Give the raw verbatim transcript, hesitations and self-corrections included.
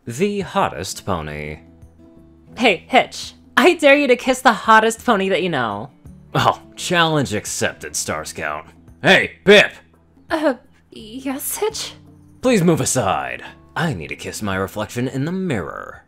The hottest pony. Hey, Hitch. I dare you to kiss the hottest pony that you know. Oh, challenge accepted, Star Scout. Hey, Pip! Uh, yes, Hitch? Please move aside. I need to kiss my reflection in the mirror.